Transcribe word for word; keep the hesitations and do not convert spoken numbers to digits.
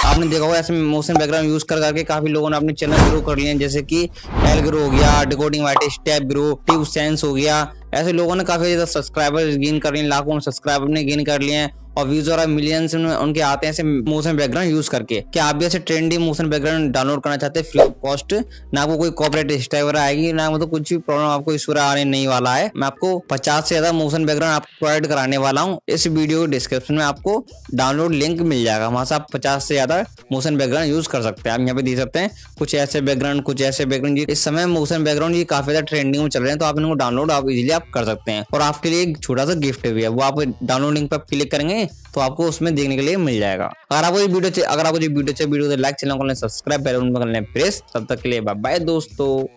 आपने देखा होगा ऐसे मोशन बैकग्राउंड यूज कर करके काफी लोगों ने अपने चैनल ग्रो कर लिए हैं, जैसे कि एल ग्रो हो गया, decoding white step grow, tube sense हो गया। ऐसे लोगों ने काफी ज्यादा सब्सक्राइबर्स गेन कर लिए, लाखों सब्सक्राइबर ने गेन कर लिए हैं और व्यूज और मिलियंस में उनके आते हैं ऐसे मोशन बैकग्राउंड यूज करके। क्या आप भी ऐसे ट्रेंडी मोशन बैकग्राउंड डाउनलोड करना चाहते हैं फ्री ऑफ कॉस्ट? ना आपको कोई कॉपीराइट स्ट्राइक वगैरह आएगी, ना मतलब कुछ भी प्रॉब्लम आपको इशू आने नहीं वाला है। मैं आपको पचास से ज्यादा मोशन बैकग्राउंड आपको प्रोवाइड कराने वाला हूँ। इस वीडियो के डिस्क्रिप्शन में आपको डाउनलोड लिंक मिल जाएगा, वहां से आप पचास से ज्यादा मोशन बैकग्राउंड यूज कर सकते हैं। आप यहाँ पे देख सकते हैं कुछ ऐसे बैकग्राउंड, कुछ ऐसे बैकग्राउंड। इस समय मोशन बैकग्राउंड ये काफी ज्यादा ट्रेंडिंग में चल रहे हैं, तो आप इनको डाउनलोड आप इजीली आप कर सकते हैं। और आपके लिए एक छोटा सा गिफ्ट भी है, वो आप डाउनलोड लिंक पर क्लिक करेंगे तो आपको उसमें देखने के लिए मिल जाएगा। अगर आपको ये वीडियो अगर आपको ये वीडियो चाहिए वीडियो को लाइक, चैनल को सब्सक्राइब, बेल आइकन को प्रेस। तब तक के लिए बाय बाय दोस्तों।